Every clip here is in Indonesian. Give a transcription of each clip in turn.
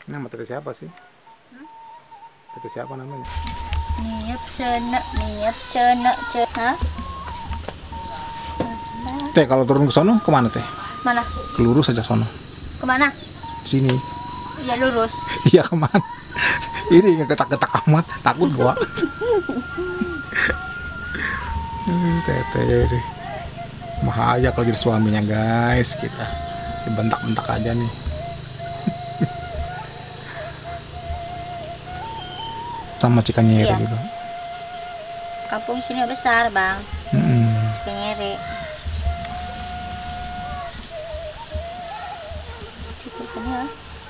Nama tete siapa sih? Tete siapa namanya? Niap cena. Hah? Teh kalau turun ke sono kemana teh? Mana? Kelurus aja sono. Kemana? Sini. Ya lurus. Iya kemana? Ini yang ketak-ketak amat, takut gua. Tete ini bahaya kalau jadi suaminya guys, kita dibentak-bentak aja nih. Sama Cikanyere Iya. juga. Kampung sini besar, Bang. Cikanyere. Pernah?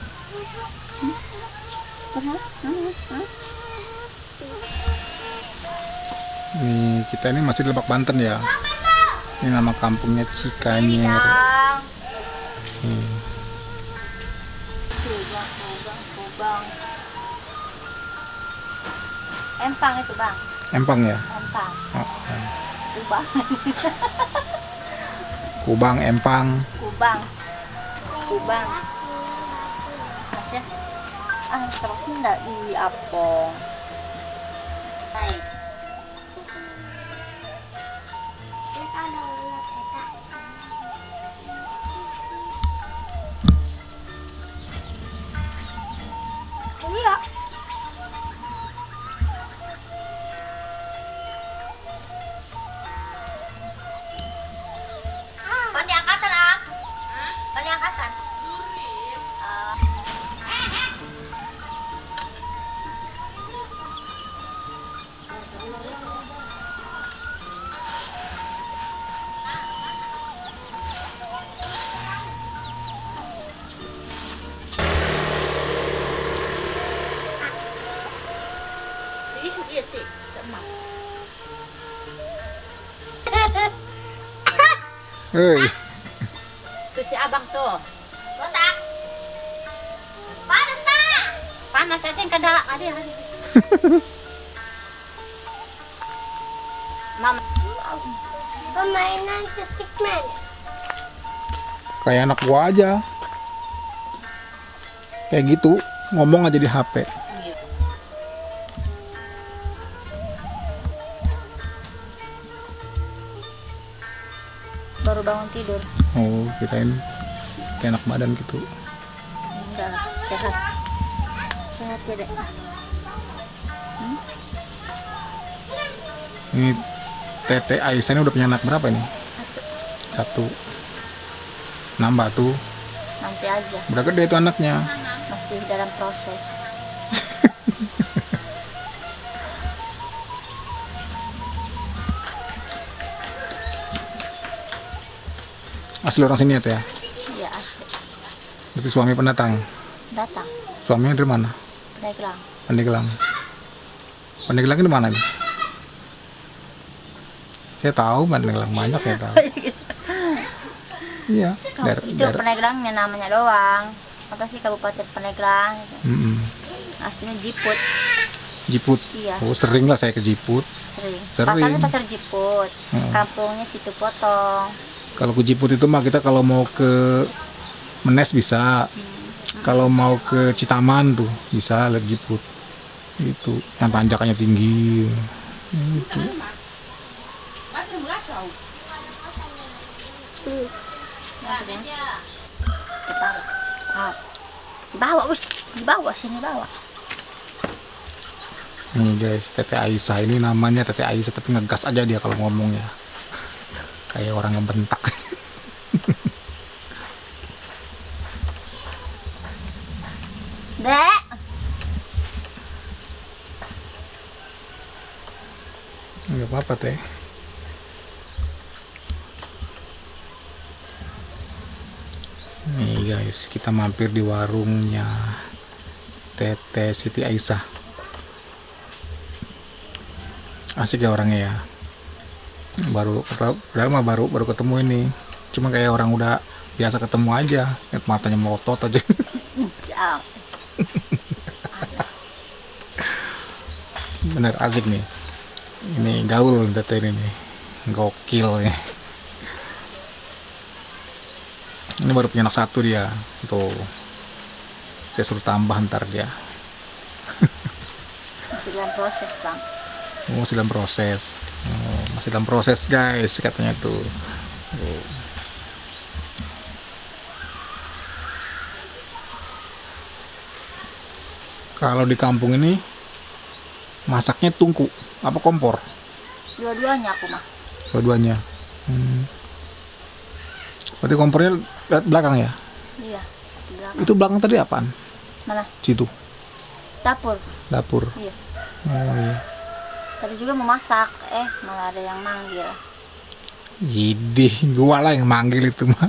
Nih kita ini masih di Lebak Banten ya. Ini nama kampungnya Cikanyere. Kubang. Empang itu, Bang. Empang ya? Empang. Oh. Kubang. Kubang, Empang. Kubang. Mas ya. Terus enggak di Apong. Hai. Iya. Pan diangkatan, ah? Pan diangkatan. Itu dia sih, sama. Hei, Tuh si abang tuh. Botak. Panas tak? Panas aja yang kada. Ada. Mama. Permainan stickman. kayak anak gua aja. Kayak gitu, ngomong aja di HP. Baru bangun tidur. Oh, kirain kayak anak badan gitu. Enggak, sehat. Sehat ya, Dek. Ini Tete Aisyah ini udah punya anak berapa ini? Satu. Satu. Nambah tuh. Nanti aja. Udah gede tuh anaknya. Masih dalam proses. Asli orang sini ya teh ya? Iya, asli. Berarti suami pendatang. Datang. Suaminya dari mana? Dagelang. Pandeglang. Pandeglang ini mana nih? Saya tahu Pandeglang banyak saya tahu. Iya, Itu Pandeglang namanya doang. Apa sih Kabupaten Pandeglang? Gitu. Aslinya Jiput. Jiput. Iya. Oh, sering lah saya ke Jiput. Sering. Pasarnya pasar Jiput. Kampungnya Situ Potong. Kalau ke Jiput itu mah kita kalau mau ke Menes bisa. Kalau mau ke Citaman tuh bisa lihat Jiput. Itu yang tanjakannya tinggi. Itu. Dibawa sini bawa. Nih guys, Tete Aisyah ini namanya Tete Aisyah tapi ngegas aja dia kalau ngomongnya. Kayak orang ngebentak. Dek. Nggak apa-apa teh. Nih guys, kita mampir di warungnya Tete Siti Aisyah. Asik ya orangnya ya. Padahal mah baru ketemu ini. Cuma kayak orang udah biasa ketemu aja. Lihat matanya melotot aja. Bener asik nih. Ini gaul Tete ini nih. Gokil ya. Ini baru punya anak satu dia. Tuh. Saya suruh tambah ntar dia. Masih dalam proses, Bang. Oh, masih dalam proses. Oh, masih dalam proses guys katanya tuh. Oh. Kalau di kampung ini masaknya tungku apa kompor? Dua-duanya aku mah. Dua-duanya. Berarti kompornya lihat belakang ya? Iya. Belakang. Itu belakang tadi apaan? Mana? Situ. Dapur. Dapur. Iya. Oh iya. Tadi juga mau masak, malah ada yang manggil. Ide, gua lah yang manggil itu mah.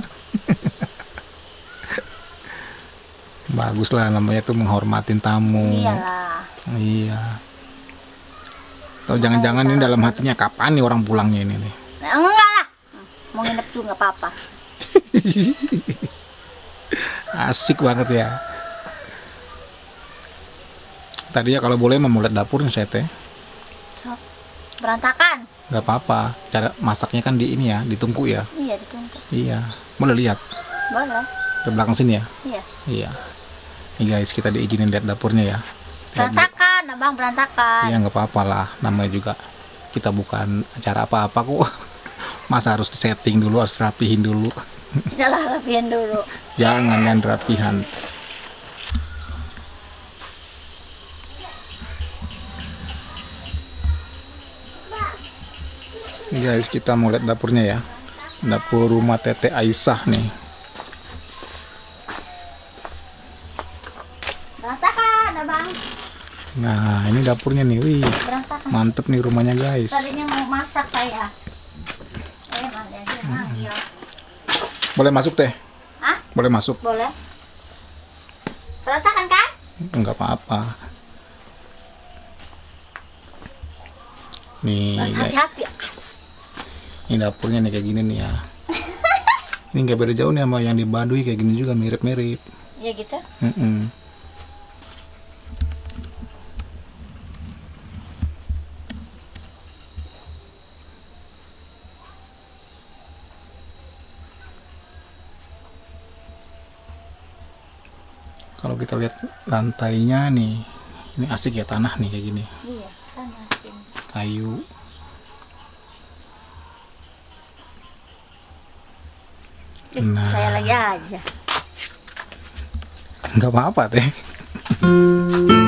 Bagus lah namanya tuh menghormatin tamu. Iyalah. Iya. Atau jangan-jangan ini dalam hatinya kapan nih orang pulangnya ini nih? Nah, enggak lah. Mau nginep juga nggak apa-apa. Asik banget ya. Tadi ya kalau boleh mau lihat dapurnya saya teh. So, berantakan. Gak apa-apa. Cara masaknya kan di ini ya, ditungku ya. Iya, dituntut. Iya. Boleh lihat Boleh. ke belakang sini ya. Iya. Iya. Nih guys, kita diizinin lihat dapurnya ya. Berantakan, Abang, berantakan. Iya nggak apa-apa lah. Namanya juga kita bukan acara apa-apa kok. Masa harus setting dulu, harus rapihin dulu. Yalah, rapiin dulu. Jangan rapihan. Nih guys, kita mau lihat dapurnya ya. Dapur rumah Tete Aisyah nih. Berantakan, Abang. Nah, ini dapurnya nih. Wih, Berantakan. mantep nih rumahnya guys. Tadinya mau masak saya. Malah dia manggil. Boleh masuk teh? Hah? Boleh masuk? Boleh. Berantakan kan? Enggak apa-apa. Nih Mas, guys. hati-hati. Ini dapurnya nih kayak gini nih ya. Ini nggak beda jauh nih sama yang di Baduy, kayak gini juga mirip-mirip. Iya gitu. Kalau kita lihat lantainya nih, ini asik ya tanah nih kayak gini. Iya, tanah sini. Kayu. Nah. Saya lagi aja. Nggak apa-apa teh.